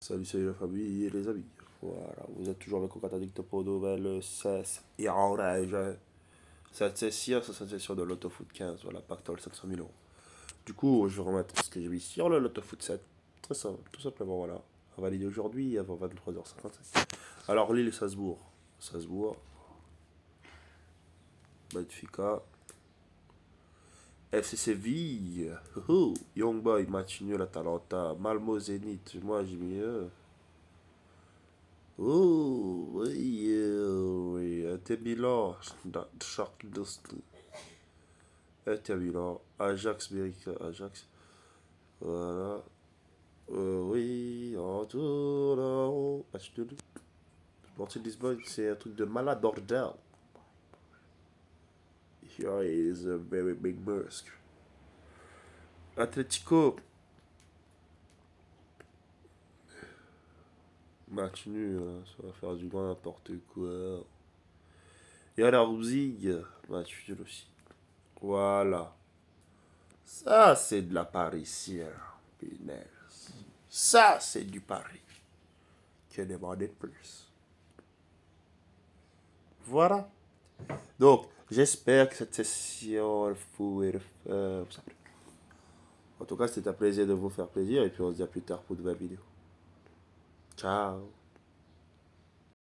Salut la famille et les amis. Voilà, vous êtes toujours avec Coca Addict pour de nouvelles cesse et enrage. Cette session de l'Autofoot 15, voilà, pactole 500 000 euros. Du coup, je vais remettre ce que j'ai mis sur le l'Autofoot 7. Très simple, tout simplement, voilà. À valider aujourd'hui avant 23h55. Alors, Lille et Salzbourg. Salzbourg, Benfica, FC Séville, Young Boy, match nul Atalanta, Malmo Zenit, moi j'ai mis oh, oui, oui, Inter Milan, Sharkdust, Inter Milan, Ajax, Mérica, Ajax, voilà, oui, en tournant, match nul. Sporting Lisbonne, c'est un truc de malade bordel. Here is a very big burst. Atletico, match nul, hein, ça va faire du grand n'importe quoi. Et à la Rousille, match nul aussi. Voilà. Ça, c'est de la parisienne, punaise. Ça, c'est du Paris. Que demander de plus? Voilà. Donc, j'espère que cette session vous a plu. En tout cas, c'était un plaisir de vous faire plaisir et puis on se dit à plus tard pour de nouvelles vidéos. Ciao.